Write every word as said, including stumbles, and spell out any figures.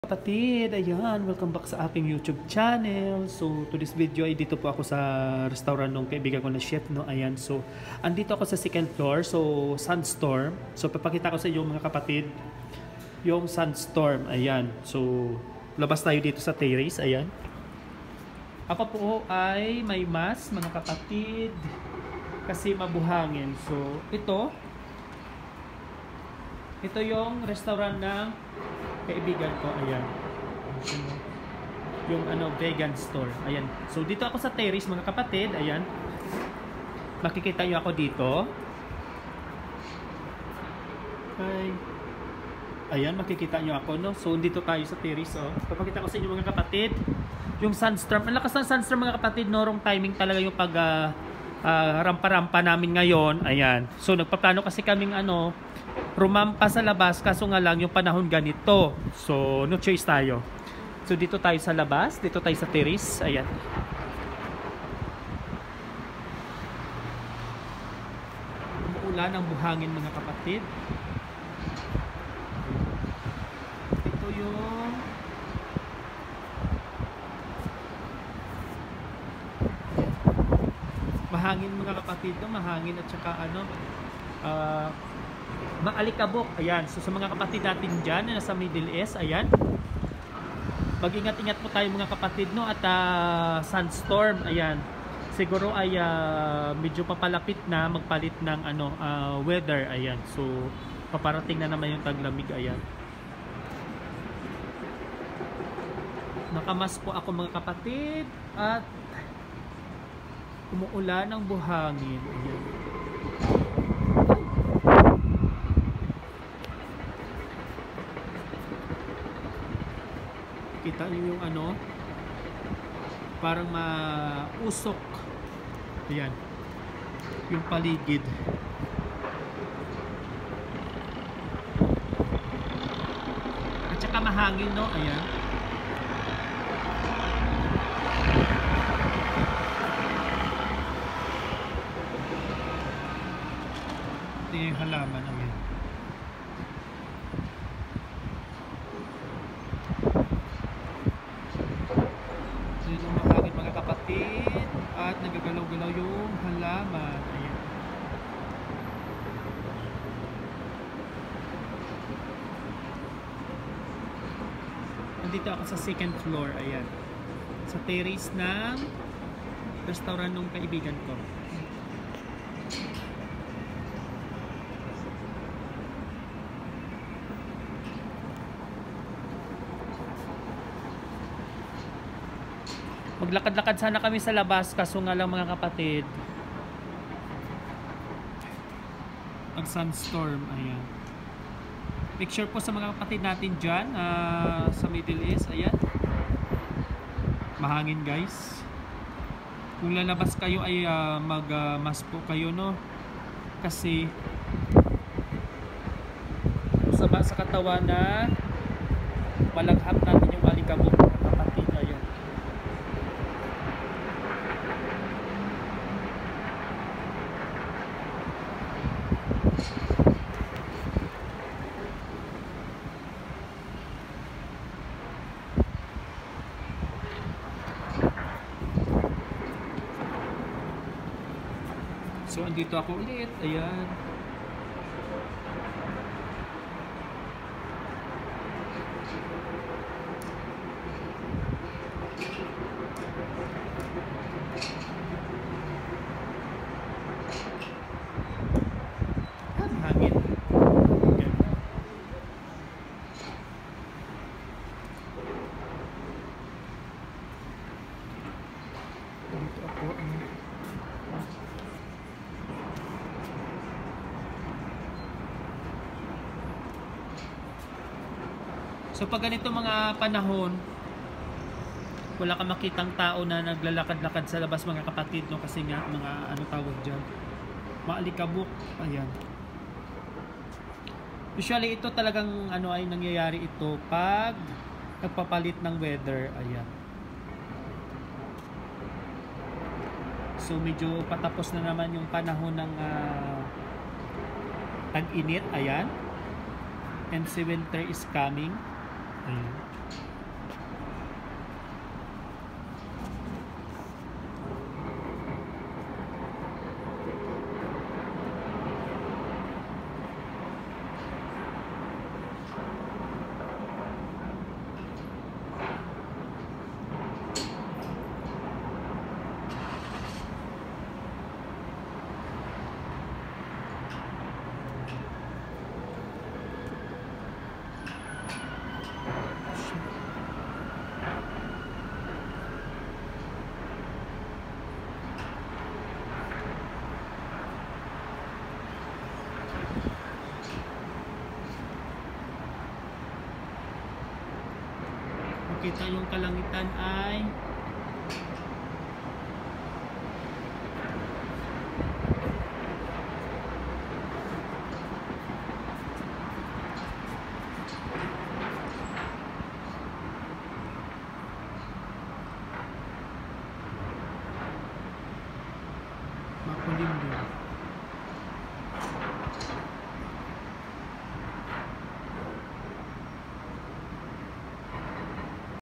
Kapatid, ayan, welcome back sa aking YouTube channel. So, to this video ay dito po ako sa restaurant ng kaibigan ko na chef, no? Ayan, so, andito ako sa second floor, so, Sandstorm. So, papakita ko sa inyo mga kapatid, yung Sandstorm, ayan. So, labas tayo dito sa terrace, ayan. Ako po ay may mask, mga kapatid, kasi mabuhangin. So, ito, ito yung restaurant ng kaibigan ko, ayan. Yung ano, vegan store, ayan. So dito ako sa terrace mga kapatid, ayan. Makikita nyo ako dito. Hi. Ayan, makikita nyo ako, no? So dito tayo sa terrace, oh. Papakita ko sa inyo mga kapatid, yung Sandstorm. Ang lakas ng Sandstorm mga kapatid, no? Wrong timing talaga yung pag uh, uh, rampa-rampa namin ngayon, ayan. So nagpaplano kasi kaming ano, rumampa sa labas, kaso nga lang yung panahon ganito. So, no choice tayo. So, dito tayo sa labas. Dito tayo sa terrace. Ayan. Umuulan ang buhangin mga kapatid. Ito yung mahangin mga kapatid. No? Mahangin at saka ano, ah, uh, maalikabok, ayan. So sa mga kapatid natin dyan na nasa Middle East, ayan, mag-ingat-ingat po tayo mga kapatid, no? At uh, Sandstorm, ayan, siguro ay uh, medyo papalapit na magpalit ng ano, uh, weather, ayan. So paparating na naman yung taglamig, ayan. Nakamas po ako mga kapatid at umuulan ng buhangin, ayan. Kita niyo yung ano, parang mausok, ayan, yung paligid. At saka mahangin, no, ayan. Ito yung halaman, ayan. At nagagalaw-galaw yung halaman, ayan. Nandito ako sa second floor, ayan, sa terrace ng restaurant ng kaibigan ko. Maglakad-lakad sana kami sa labas, kaso nga lang mga kapatid, ang Sandstorm, ayan. Picture po sa mga kapatid natin dyan uh, sa Middle East, ayan. Mahangin guys. Kung lalabas kayo ay uh, mag-mask uh, po kayo, no? Kasi masama sa katawan na malaghap natin yung alikabok mga kapatid, ayan. So, andito ako ulit. Ayan. Ang hangin. Ayan. Andito ako. Ayan. So pag ganito mga panahon, wala kang makitang tao na naglalakad-lakad sa labas mga kapatid, no? Kasi nga mga ano tawag dyan, maalikabok, ayan. Usually ito talagang ano ay nangyayari ito pag nagpapalit ng weather, ayan. So medyo patapos na naman yung panahon ng uh, tag-init, ayan. And si winter is coming. Ayun. Kita yung kalangitan ay makulimlim.